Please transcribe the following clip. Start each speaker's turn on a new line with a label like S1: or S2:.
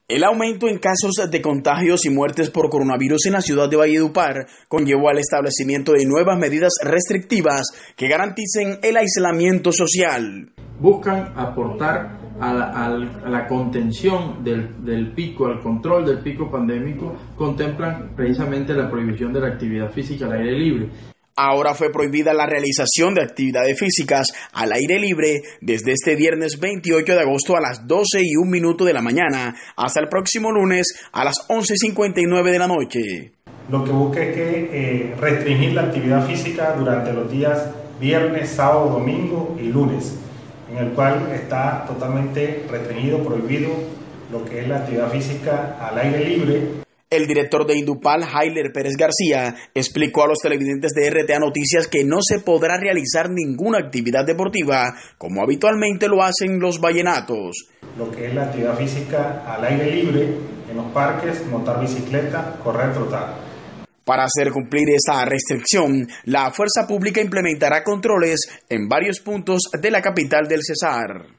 S1: El aumento en casos de contagios y muertes por coronavirus en la ciudad de Valledupar conllevó al establecimiento de nuevas medidas restrictivas que garanticen el aislamiento social.
S2: Buscan aportar a la contención del pico, al control del pico pandémico, contemplan precisamente la prohibición de la actividad física al aire libre.
S1: Ahora fue prohibida la realización de actividades físicas al aire libre desde este viernes 28 de agosto a las 12:01 de la mañana hasta el próximo lunes a las 11:59 de la noche.
S3: Lo que busca es que restringir la actividad física durante los días viernes, sábado, domingo y lunes, en el cual está totalmente restringido, prohibido lo que es la actividad física al aire libre.
S1: El director de Indupal, Jailer Pérez García, explicó a los televidentes de RTA Noticias que no se podrá realizar ninguna actividad deportiva como habitualmente lo hacen los vallenatos.
S3: Lo que es la actividad física al aire libre, en los parques, montar bicicleta, correr, trotar.
S1: Para hacer cumplir esta restricción, la fuerza pública implementará controles en varios puntos de la capital del Cesar.